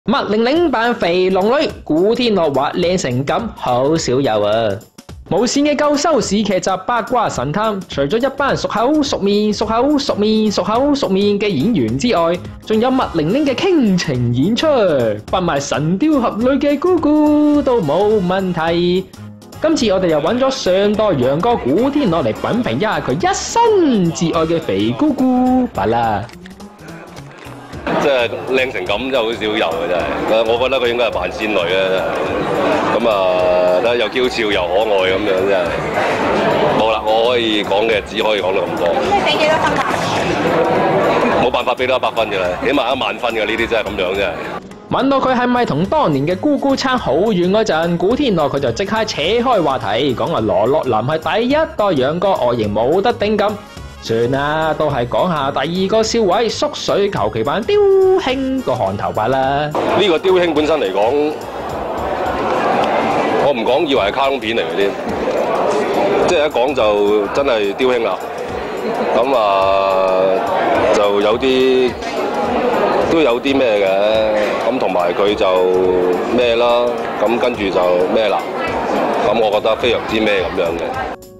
麥玲玲扮肥龍女，古天樂話靚成咁，好少有啊！無綫嘅夠收視劇集《八卦神探》，除咗一班熟口熟面嘅演員之外，仲有麥玲玲嘅傾情演出，扮埋神雕俠侶嘅姑姑都冇問題。今次我哋又揾咗上代楊過古天樂嚟品評一下佢一生至愛嘅肥姑姑，罷啦。 即係靚成咁，真係好少有嘅真係。我覺得佢應該係扮仙女啦，咁啊，又嬌俏又可愛咁樣真係。冇啦，我可以講嘅只可以講到咁多。 你俾幾多分啊？ 冇辦法俾到100分嘅啦，起碼10000分嘅呢啲真係咁樣真係。 問到佢係咪同當年嘅姑姑差好遠嗰陣，古天樂佢就即刻扯開話題，講話羅樂林係第一代楊過，外形冇得頂咁。算啦，都係講下第二個少尉縮水求其扮雕兄個寒頭髮啦。 呢個雕兄本身嚟講，我唔講以為係卡通片嚟嘅添，即係一講就真係雕兄啦。咁就都有啲咩嘅，咁同埋佢就咩啦，咁跟住就咩啦，咁我覺得非常之咩咁樣嘅。